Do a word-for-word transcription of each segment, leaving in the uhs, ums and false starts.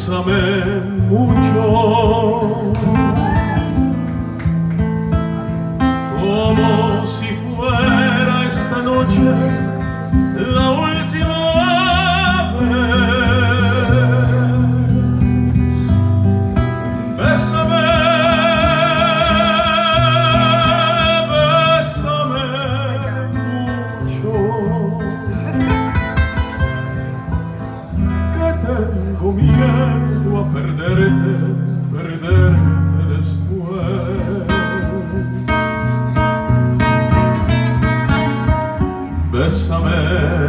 Bésame mucho, como si fuera esta noche la última vez. Bésame, bésame mucho, que tengo miedo a perderte, perderte después. Bésame,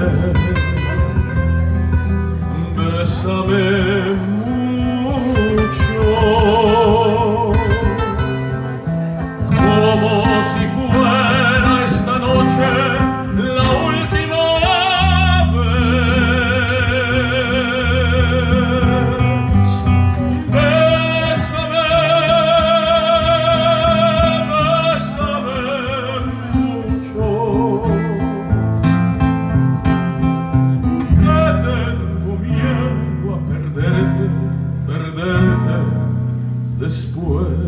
bésame mucho, como si fuera esta noche la última vez. Bésame, bésame mucho, perderte después.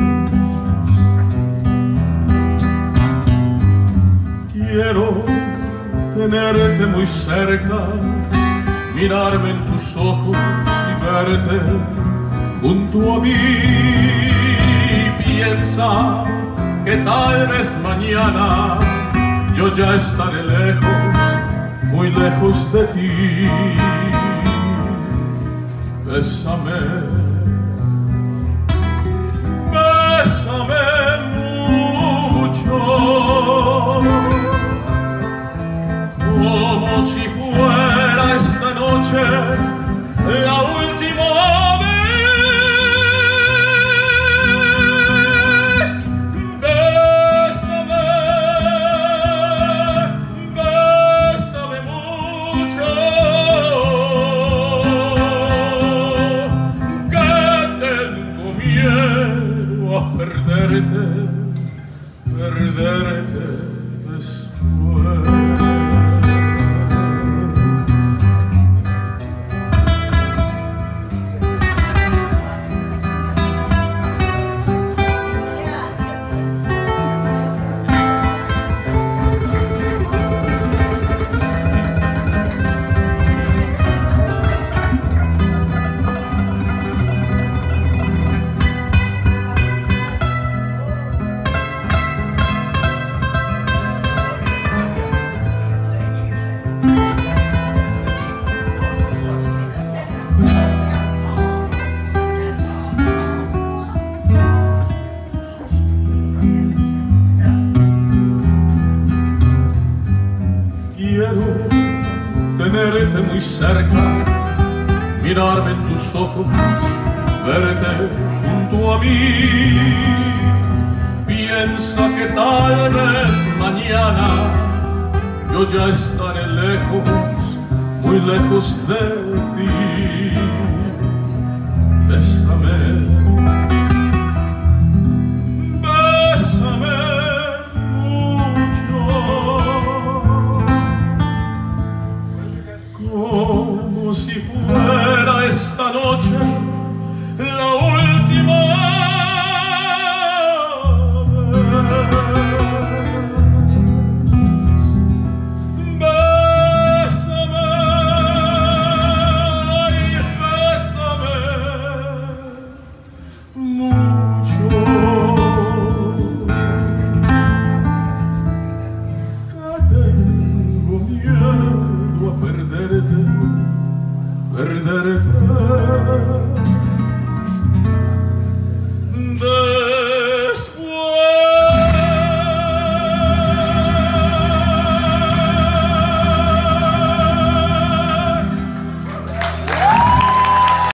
Quiero tenerte muy cerca, mirarme en tus ojos y verte junto a mí. Piensa que tal vez mañana yo ya estaré lejos, muy lejos de ti. Bésame, bésame mucho, como si fuera esta noche la última vez. Bésame, bésame mucho, a perderte, perderte después. Quiero tenerte muy cerca, mirarme en tus ojos, verte junto a mí. Piensa que tal vez mañana yo ya estaré lejos, muy lejos de ti. Bésame, bésame mucho, como si fuera esta noche la última vez. Bésame, ay, bésame mucho, que tengo miedo a perderte, perderte.